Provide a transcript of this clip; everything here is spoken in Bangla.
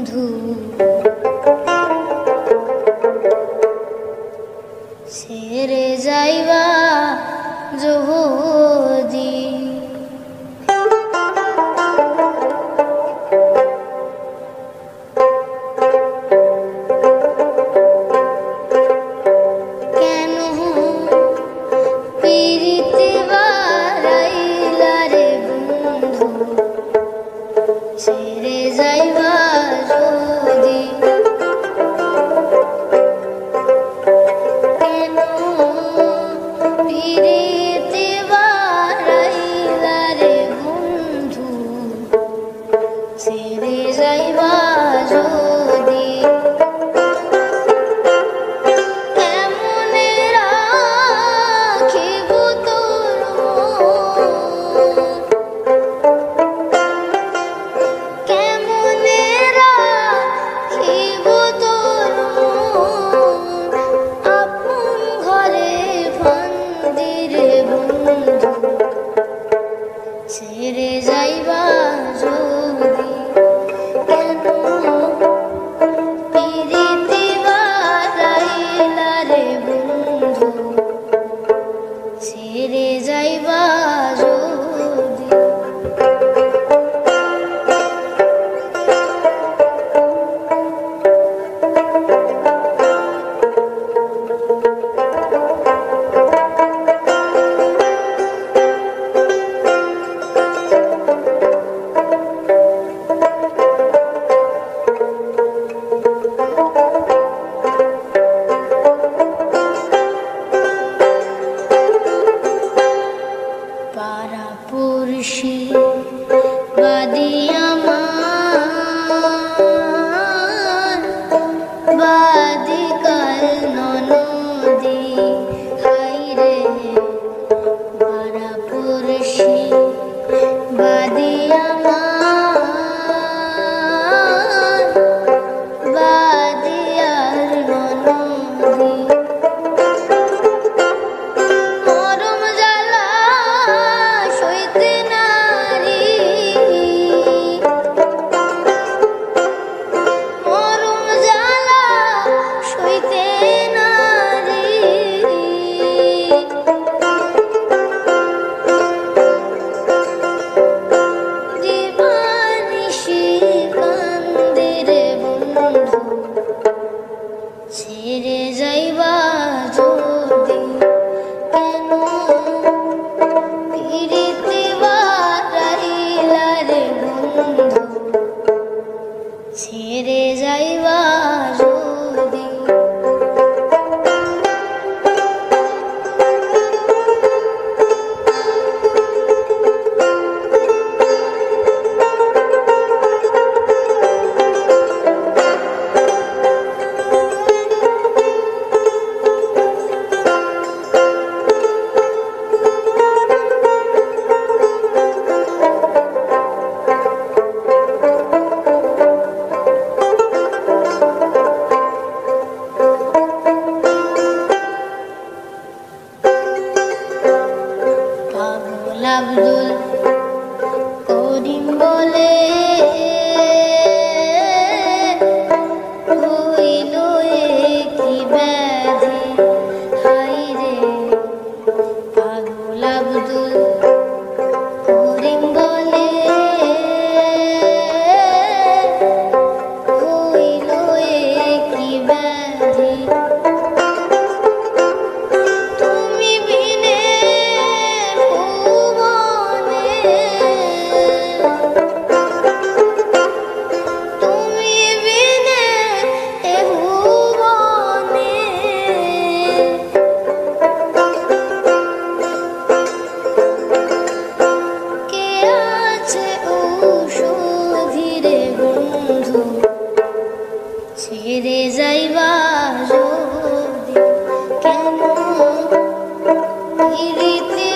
বন্ধু ছেড়ে যাইবা যদি কেন পিরিতে বাড়াইলা রে বন্ধু ছেড়ে যাইবা যদি কেন পিরিতে বাড়াইলা রে বন্ধু ছেড়ে যাইবা যদি কেমনে রাখিব তোর কেমনে রাখিব তোর আপন ঘরে ফান্দি রে বন্ধু ছেড়ে যাইবা যদি কেন পিরিতে বাড়াইলা রে বন্ধু ছেড়ে যাইবা যদি পাড়া-পড়শি বাদী আমার বাদিকার ননদী হাইরে পাড়া-পড়শি বাদী আমার বাদিয়ার ননদী মরম জ্বালা সইতে নারী মরম জ্বালা সইতে নারী দিবানিশি কান্দে রে বন্ধু ছেড়ে যাইবা যদি কেন পিরিতে বাড়াইলা রে বন্ধু ছেড়ে যাইবা যদি পাগল আব্দুল করিম বলে হইল কি ব্যাধি হাইরে পাগল আব্দুল করিম বলে হইল কি ব্যাধি তুমি বিনে ভুবনে তুমি বিনে এ ভুবনে কে আছে ঔষধি রে বন্ধু ছেড়ে যাইবা যদি কেন পিরিতে